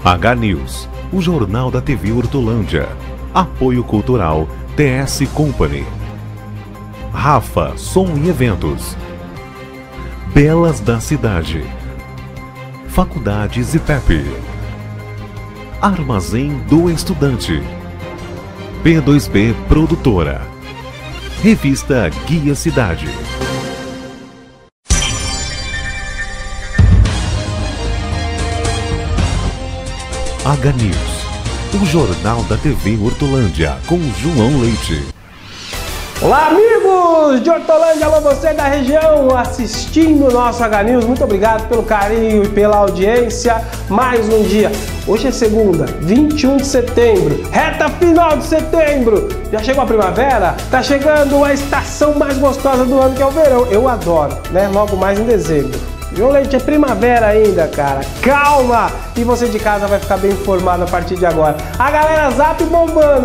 H-News, o jornal da TV Hortolândia. Apoio Cultural TS Company. Rafa, Som e Eventos. Belas da Cidade. Faculdades IPEP. Armazém do Estudante. P2B Produtora. Revista Guia Cidade. H-News, o jornal da TV Hortolândia, com João Leite. Olá, amigos de Hortolândia, alô você da região assistindo o nosso H-News. Muito obrigado pelo carinho e pela audiência. Mais um dia. Hoje é segunda, 21 de setembro, reta final de setembro. Já chegou a primavera? Tá chegando a estação mais gostosa do ano, que é o verão. Eu adoro, né? Logo mais em dezembro. João Leite, é primavera ainda, cara. Calma! E você de casa vai ficar bem informado a partir de agora. A galera Zap bombando,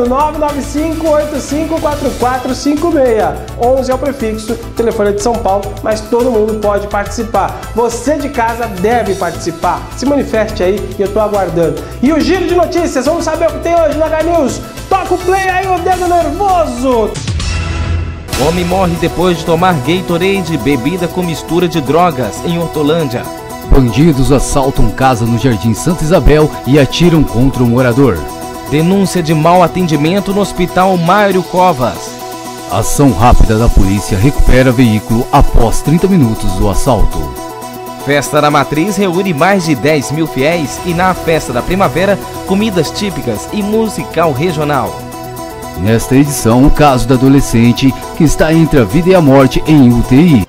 995-854456. 11 é o prefixo, telefone é de São Paulo, mas todo mundo pode participar. Você de casa deve participar. Se manifeste aí e eu tô aguardando. E o giro de notícias, vamos saber o que tem hoje na H-News. Toca o play aí, o dedo nervoso! Homem morre depois de tomar Gatorade, bebida com mistura de drogas, em Hortolândia. Bandidos assaltam casa no Jardim Santa Isabel e atiram contra o morador. Denúncia de mau atendimento no Hospital Mário Covas. Ação rápida da polícia recupera veículo após 30 minutos do assalto. Festa da Matriz reúne mais de 10 mil fiéis e na festa da primavera, comidas típicas e musical regional. Nesta edição, o caso da adolescente que está entre a vida e a morte em UTI.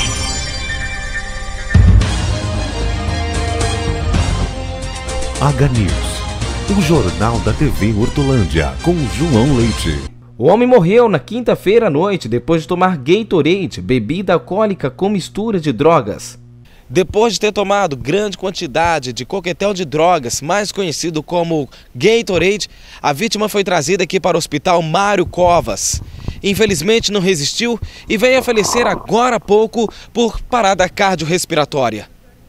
H-News, o jornal da TV Hortolândia, com João Leite. O homem morreu na quinta-feira à noite depois de tomar Gatorade, bebida alcoólica com mistura de drogas. Depois de ter tomado grande quantidade de coquetel de drogas, mais conhecido como Gatorade, a vítima foi trazida aqui para o Hospital Mário Covas. Infelizmente não resistiu e veio a falecer agora há pouco por parada cardiorrespiratória.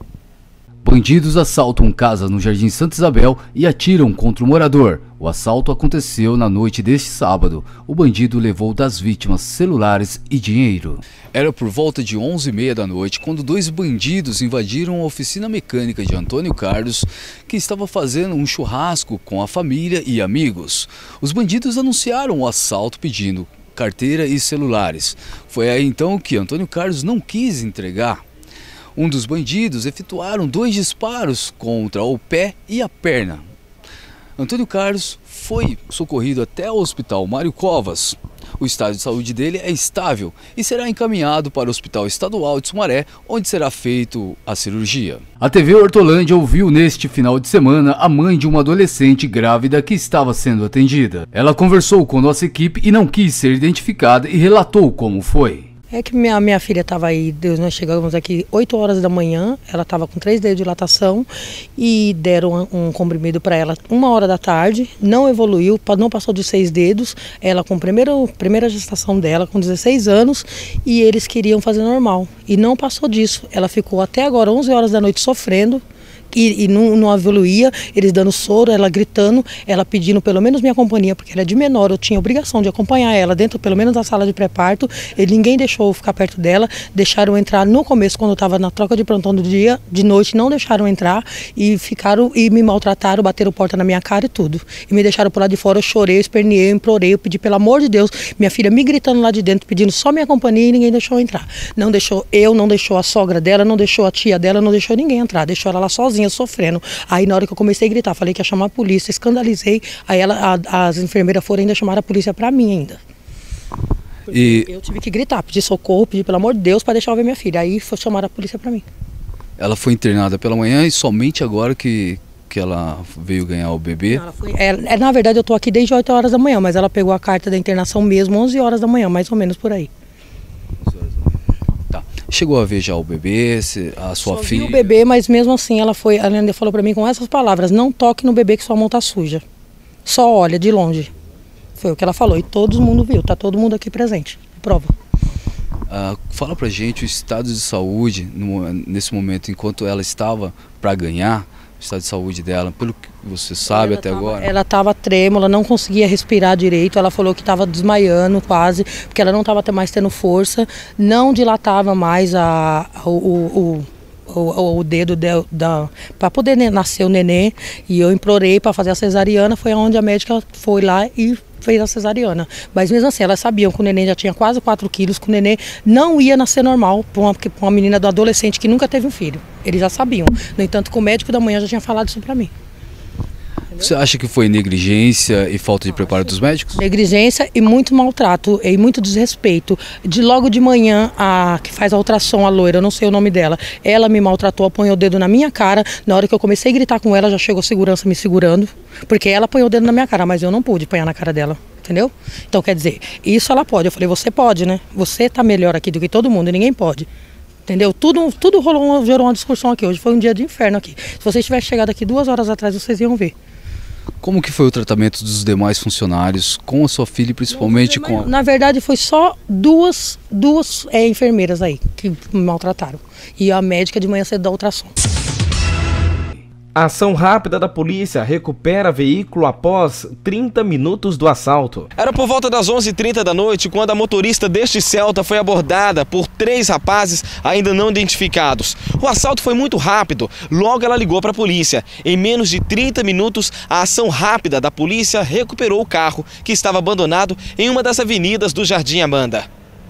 Bandidos assaltam casa no Jardim Santa Isabel e atiram contra o morador. O assalto aconteceu na noite deste sábado. O bandido levou das vítimas celulares e dinheiro. Era por volta de 11h30 da noite quando dois bandidos invadiram a oficina mecânica de Antônio Carlos, que estava fazendo um churrasco com a família e amigos. Os bandidos anunciaram o assalto pedindo carteira e celulares. Foi aí então que Antônio Carlos não quis entregar. Um dos bandidos efetuaram 2 disparos contra o pé e a perna. Antônio Carlos foi socorrido até o Hospital Mário Covas. O estado de saúde dele é estável e será encaminhado para o Hospital Estadual de Sumaré, onde será feita a cirurgia. A TV Hortolândia ouviu neste final de semana a mãe de uma adolescente grávida que estava sendo atendida. Ela conversou com nossa equipe e não quis ser identificada e relatou como foi. É que minha filha estava aí, nós chegamos aqui 8 horas da manhã, ela estava com 3 dedos de dilatação e deram um comprimido para ela 1h da tarde, não evoluiu, não passou de 6 dedos, ela com a primeira gestação dela, com 16 anos, e eles queriam fazer normal, e não passou disso. Ela ficou até agora 11 horas da noite sofrendo, e não evoluía, eles dando soro, ela gritando, ela pedindo pelo menos minha companhia, porque ela é de menor, eu tinha obrigação de acompanhar ela dentro pelo menos da sala de pré-parto, e ninguém deixou eu ficar perto dela, deixaram entrar no começo quando eu estava na troca de plantão do dia, de noite não deixaram entrar e ficaram e me maltrataram, bateram porta na minha cara e tudo, e me deixaram por lá de fora, eu chorei, eu esperneei, eu implorei, eu pedi pelo amor de Deus, minha filha me gritando lá de dentro, pedindo só minha companhia e ninguém deixou entrar, não deixou eu, não deixou a sogra dela, não deixou a tia dela, não deixou ninguém entrar, deixou ela lá sozinha, sofrendo. Aí na hora que eu comecei a gritar, falei que ia chamar a polícia, escandalizei, aí as enfermeiras foram ainda chamar a polícia pra mim ainda. E eu tive que gritar, pedir socorro, pedir pelo amor de Deus para deixar eu ver minha filha, aí foi chamar a polícia pra mim. Ela foi internada pela manhã e somente agora que ela veio ganhar o bebê? Não, na verdade eu tô aqui desde 8 horas da manhã, mas ela pegou a carta da internação mesmo 11 horas da manhã, mais ou menos por aí. Chegou a ver já o bebê, a sua filha? Só vi o bebê, mas mesmo assim ela ainda falou pra mim com essas palavras: não toque no bebê que sua mão tá suja. Só olha de longe. Foi o que ela falou e todo mundo viu, tá todo mundo aqui presente. Prova. Fala pra gente o estado de saúde nesse momento, enquanto ela estava para ganhar, estado de saúde dela, pelo que você sabe até agora? Ela estava trêmula, não conseguia respirar direito, ela falou que estava desmaiando quase, porque ela não estava mais tendo força, não dilatava mais o dedo para poder nascer o nenê, e eu implorei para fazer a cesariana, foi onde a médica foi lá e fez a cesariana. Mas mesmo assim, elas sabiam que o neném já tinha quase 4 quilos, que o neném não ia nascer normal para uma menina do adolescente que nunca teve um filho. Eles já sabiam. No entanto, que o médico da manhã já tinha falado isso para mim. Você acha que foi negligência e falta de preparo dos médicos? Negligência e muito maltrato e muito desrespeito. Logo de manhã, a que faz a ultrassom, a loira, eu não sei o nome dela, ela me maltratou, apanhou o dedo na minha cara. Na hora que eu comecei a gritar com ela, já chegou segurança me segurando, porque ela apanhou o dedo na minha cara, mas eu não pude apanhar na cara dela, entendeu? Então, quer dizer, isso ela pode. Eu falei, você pode, né? Você tá melhor aqui do que todo mundo e ninguém pode. Entendeu? Tudo gerou uma discussão aqui. Hoje foi um dia de inferno aqui. Se vocês tivessem chegado aqui 2 horas atrás, vocês iam ver. Como que foi o tratamento dos demais funcionários com a sua filha, principalmente com a... Na verdade, foi só duas enfermeiras aí que me maltrataram. E a médica de manhã cedo da ultrassom. A ação rápida da polícia recupera veículo após 30 minutos do assalto. Era por volta das 11h30 da noite quando a motorista deste Celta foi abordada por 3 rapazes ainda não identificados. O assalto foi muito rápido, logo ela ligou para a polícia. Em menos de 30 minutos, a ação rápida da polícia recuperou o carro que estava abandonado em uma das avenidas do Jardim Amanda.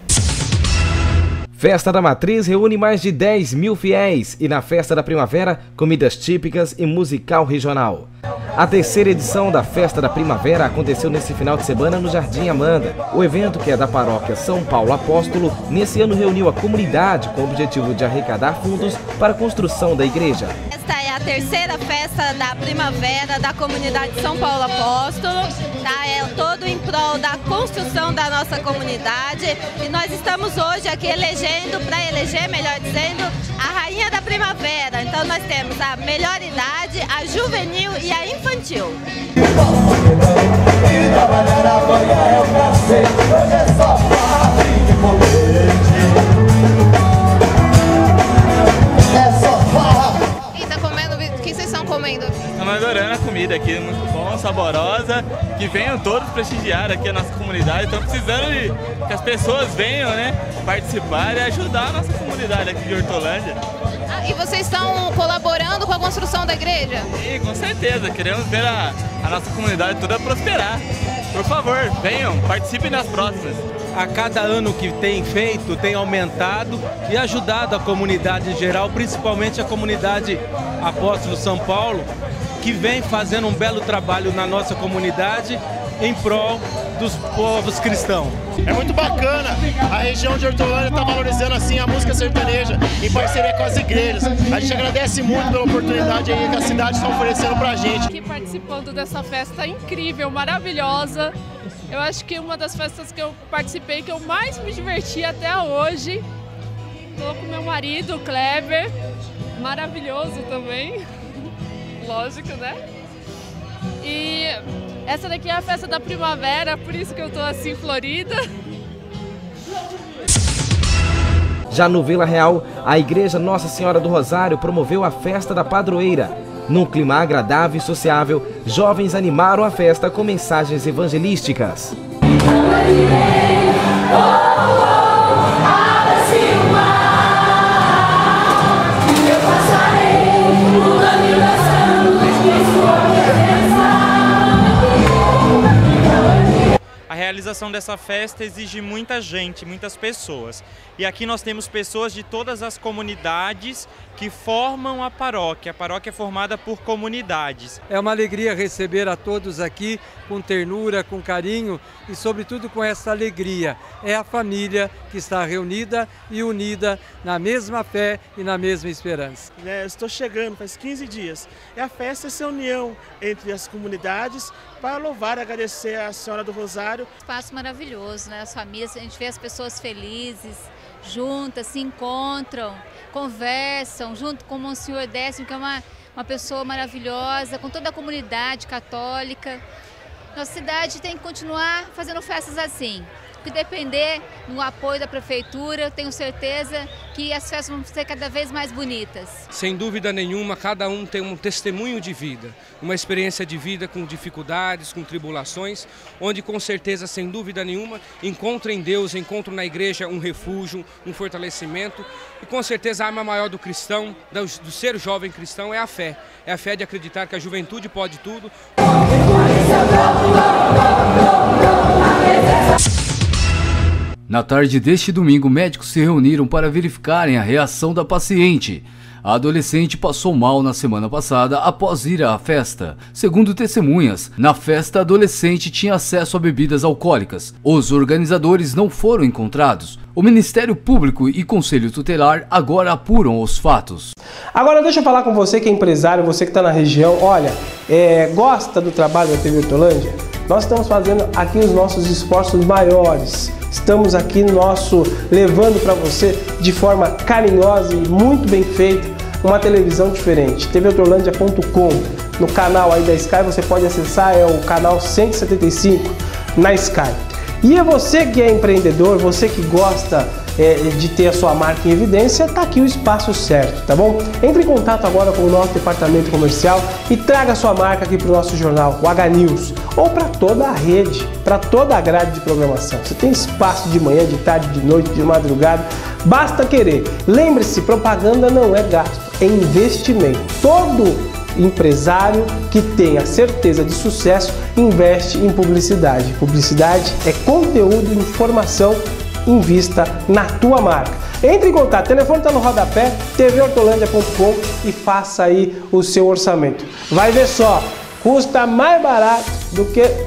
Festa da Matriz reúne mais de 10 mil fiéis e na Festa da Primavera, comidas típicas e musical regional. A 3ª edição da Festa da Primavera aconteceu nesse final de semana no Jardim Amanda. O evento, que é da paróquia São Paulo Apóstolo, nesse ano reuniu a comunidade com o objetivo de arrecadar fundos para a construção da igreja. Esta é a 3ª Festa da Primavera da comunidade São Paulo Apóstolo, tá? É todo em prol da construção da nossa comunidade e nós estamos hoje aqui para eleger, melhor dizendo, a Rainha da Primavera. Então nós temos a melhor idade, a juvenil e a infantil. O que vocês estão comendo? Estamos adorando a comida aqui, muito bom, saborosa. Que venham todos prestigiar aqui a nossa comunidade. Estamos precisando que as pessoas venham, né, participar e ajudar a nossa comunidade aqui de Hortolândia. E vocês estão colaborando com a construção da igreja? Sim, com certeza. Queremos ver a nossa comunidade toda prosperar. Por favor, venham, participem nas próximas. A cada ano que tem feito, tem aumentado e ajudado a comunidade em geral, principalmente a comunidade Apóstolo São Paulo, que vem fazendo um belo trabalho na nossa comunidade em prol dos povos cristãos. É muito bacana, a região de Hortolândia está valorizando assim a música sertaneja em parceria com as igrejas. A gente agradece muito pela oportunidade aí que a cidade está oferecendo pra gente. Aqui participando dessa festa incrível, maravilhosa. Eu acho que uma das festas que eu participei que eu mais me diverti até hoje. Estou com meu marido, o Kleber, maravilhoso também, lógico, né? E essa daqui é a festa da primavera, por isso que eu tô assim florida. Já no Vila Real, a Igreja Nossa Senhora do Rosário promoveu a Festa da Padroeira. Num clima agradável e sociável, jovens animaram a festa com mensagens evangelísticas. A realização dessa festa exige muita gente, muitas pessoas. E aqui nós temos pessoas de todas as comunidades que formam a paróquia. A paróquia é formada por comunidades. É uma alegria receber a todos aqui com ternura, com carinho e sobretudo com essa alegria. É a família que está reunida e unida na mesma fé e na mesma esperança. Estou chegando faz 15 dias. E a festa é essa união entre as comunidades para louvar e agradecer a Senhora do Rosário. Espaço maravilhoso, né? As famílias, a gente vê as pessoas felizes, juntas, se encontram, conversam, junto com o Monsenhor Décimo, que é uma pessoa maravilhosa, com toda a comunidade católica. Nossa cidade tem que continuar fazendo festas assim, que depender do apoio da prefeitura, eu tenho certeza que as festas vão ser cada vez mais bonitas. Sem dúvida nenhuma, cada um tem um testemunho de vida, uma experiência de vida com dificuldades, com tribulações, onde com certeza, sem dúvida nenhuma, encontram em Deus, encontram na igreja um refúgio, um fortalecimento, e com certeza a arma maior do cristão, do ser jovem cristão, é a fé de acreditar que a juventude pode tudo. Na tarde deste domingo, médicos se reuniram para verificarem a reação da paciente. A adolescente passou mal na semana passada após ir à festa. Segundo testemunhas, na festa a adolescente tinha acesso a bebidas alcoólicas. Os organizadores não foram encontrados. O Ministério Público e Conselho Tutelar agora apuram os fatos. Agora deixa eu falar com você que é empresário, você que está na região. Olha, gosta do trabalho da TV Hortolândia? Nós estamos fazendo aqui os nossos esforços maiores. Estamos aqui levando para você de forma carinhosa e muito bem feita uma televisão diferente. tvhortolândia.com. No canal aí da Sky você pode acessar, é o canal 175 na Sky. E é você que é empreendedor, você que gosta de ter a sua marca em evidência, está aqui o espaço certo, tá bom? Entre em contato agora com o nosso departamento comercial e traga a sua marca aqui para o nosso jornal, o H-News, ou para toda a rede, para toda a grade de programação. Você tem espaço de manhã, de tarde, de noite, de madrugada, basta querer. Lembre-se, propaganda não é gasto, é investimento. Todo empresário que tenha certeza de sucesso investe em publicidade. Publicidade é conteúdo, informação, invista na tua marca. Entre em contato, o telefone está no rodapé, tvhortolândia.com e faça aí o seu orçamento. Vai ver só, custa mais barato do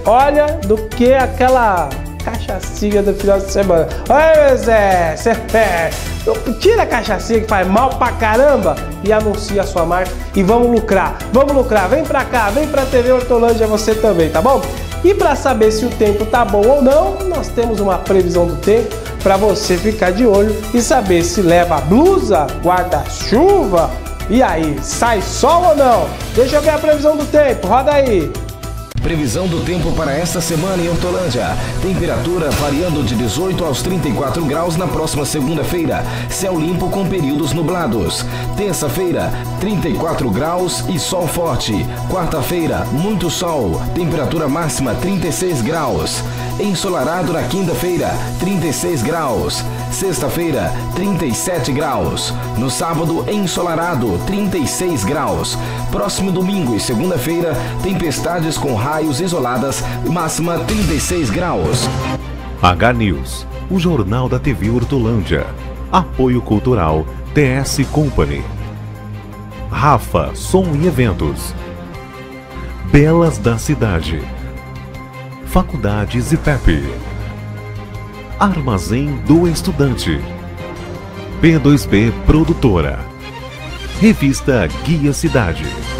que aquela cachaçinha do final de semana. Oi, Zé, tira a cachaçinha que faz mal pra caramba e anuncia a sua marca e vamos lucrar, vem pra cá, vem pra TV Hortolândia você também, tá bom? E para saber se o tempo tá bom ou não, nós temos uma previsão do tempo para você ficar de olho e saber se leva blusa, guarda-chuva, e aí, sai sol ou não? Deixa eu ver a previsão do tempo, roda aí! Previsão do tempo para esta semana em Hortolândia. Temperatura variando de 18 aos 34 graus na próxima segunda-feira. Céu limpo com períodos nublados. Terça-feira, 34 graus e sol forte. Quarta-feira, muito sol. Temperatura máxima 36 graus. Ensolarado na quinta-feira, 36 graus. Sexta-feira, 37 graus. No sábado, ensolarado, 36 graus. Próximo domingo e segunda-feira, tempestades com raios isoladas, máxima 36 graus. H-News, o jornal da TV Hortolândia. Apoio Cultural TS Company. Rafa, som e eventos. Belas da Cidade. Faculdades IPEP. Armazém do Estudante. P2B Produtora. Revista Guia Cidade.